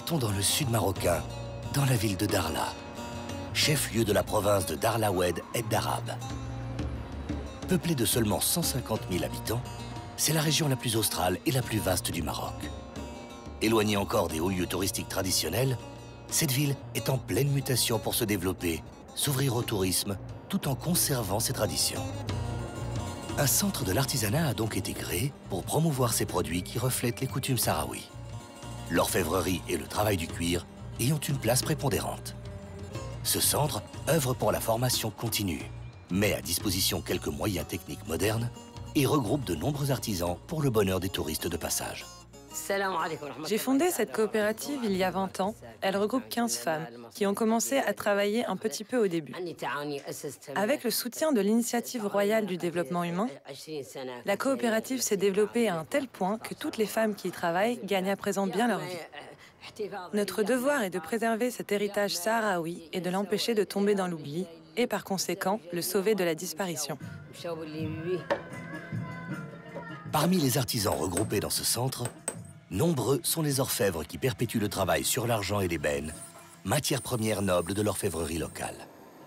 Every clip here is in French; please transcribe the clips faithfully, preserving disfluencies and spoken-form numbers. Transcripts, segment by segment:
Partons dans le sud marocain, dans la ville de Darla, chef-lieu de la province de Darla Oued et d'Arab. Peuplée de seulement cent cinquante mille habitants, c'est la région la plus australe et la plus vaste du Maroc. Éloignée encore des hauts lieux touristiques traditionnels, cette ville est en pleine mutation pour se développer, s'ouvrir au tourisme, tout en conservant ses traditions. Un centre de l'artisanat a donc été créé pour promouvoir ces produits qui reflètent les coutumes sahraouis. L'orfèvrerie et le travail du cuir y ont une place prépondérante. Ce centre œuvre pour la formation continue, met à disposition quelques moyens techniques modernes et regroupe de nombreux artisans pour le bonheur des touristes de passage. J'ai fondé cette coopérative il y a vingt ans. Elle regroupe quinze femmes qui ont commencé à travailler un petit peu au début. Avec le soutien de l'Initiative royale du développement humain, la coopérative s'est développée à un tel point que toutes les femmes qui y travaillent gagnent à présent bien leur vie. Notre devoir est de préserver cet héritage sahraoui et de l'empêcher de tomber dans l'oubli et par conséquent le sauver de la disparition. Parmi les artisans regroupés dans ce centre, nombreux sont les orfèvres qui perpétuent le travail sur l'argent et l'ébène, matière première noble de l'orfèvrerie locale.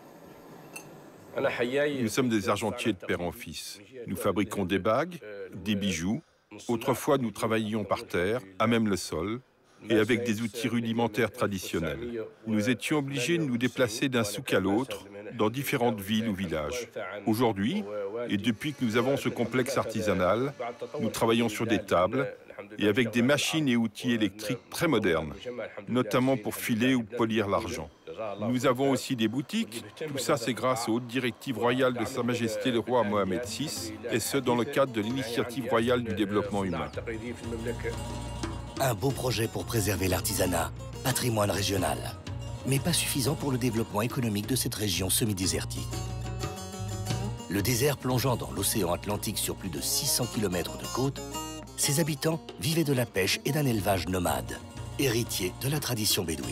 Nous sommes des argentiers de père en fils. Nous fabriquons des bagues, des bijoux. Autrefois, nous travaillions par terre, à même le sol, et avec des outils rudimentaires traditionnels. Nous étions obligés de nous déplacer d'un souk à l'autre, dans différentes villes ou villages. Aujourd'hui, et depuis que nous avons ce complexe artisanal, nous travaillons sur des tables et avec des machines et outils électriques très modernes, notamment pour filer ou polir l'argent. Nous avons aussi des boutiques. Tout ça, c'est grâce aux hautes directives royales de Sa Majesté le roi Mohamed six, et ce, dans le cadre de l'Initiative royale du développement humain. Un beau projet pour préserver l'artisanat, patrimoine régional, mais pas suffisant pour le développement économique de cette région semi-désertique. Le désert plongeant dans l'océan Atlantique sur plus de six cents kilomètres de côte, ses habitants vivaient de la pêche et d'un élevage nomade, héritier de la tradition bédouine.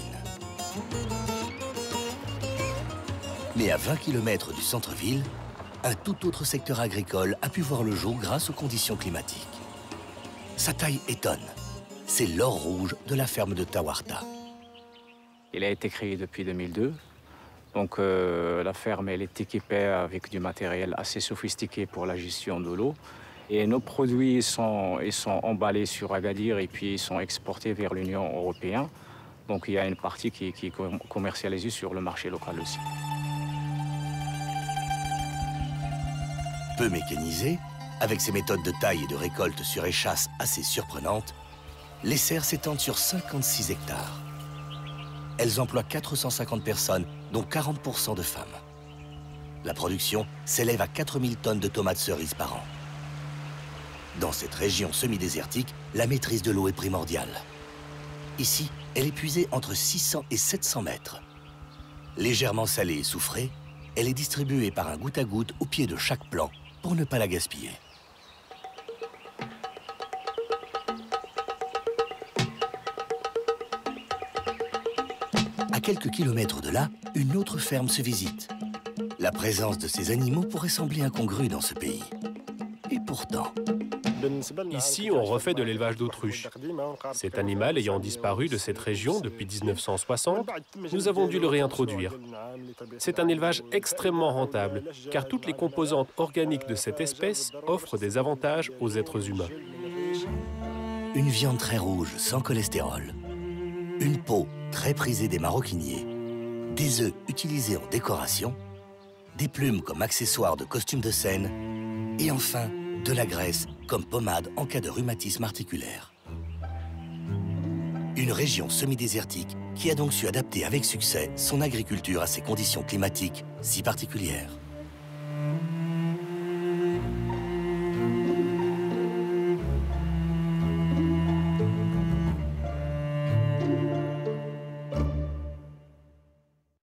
Mais à vingt kilomètres du centre-ville, un tout autre secteur agricole a pu voir le jour grâce aux conditions climatiques. Sa taille étonne. C'est l'or rouge de la ferme de Tawarta. Il a été créé depuis deux mille deux. Donc euh, la ferme elle est équipée avec du matériel assez sophistiqué pour la gestion de l'eau. Et nos produits sont, ils sont emballés sur Agadir et puis ils sont exportés vers l'Union européenne. Donc il y a une partie qui, qui est commercialisée sur le marché local aussi. Peu mécanisées, avec ses méthodes de taille et de récolte sur échasse assez surprenantes, les serres s'étendent sur cinquante-six hectares. Elles emploient quatre cent cinquante personnes, dont quarante pour cent de femmes. La production s'élève à quatre mille tonnes de tomates cerises par an. Dans cette région semi-désertique, la maîtrise de l'eau est primordiale. Ici, elle est puisée entre six cents et sept cents mètres. Légèrement salée et soufrée, elle est distribuée par un goutte à goutte au pied de chaque plant pour ne pas la gaspiller. À quelques kilomètres de là, une autre ferme se visite. La présence de ces animaux pourrait sembler incongrue dans ce pays. Et pourtant... Ici, on refait de l'élevage d'autruches. Cet animal ayant disparu de cette région depuis mille neuf cent soixante, nous avons dû le réintroduire. C'est un élevage extrêmement rentable, car toutes les composantes organiques de cette espèce offrent des avantages aux êtres humains. Une viande très rouge, sans cholestérol. Une peau très prisée des maroquiniers. Des œufs utilisés en décoration. Des plumes comme accessoires de costumes de scène. Et enfin, de la graisse comme pommade en cas de rhumatisme articulaire. Une région semi-désertique qui a donc su adapter avec succès son agriculture à ces conditions climatiques si particulières.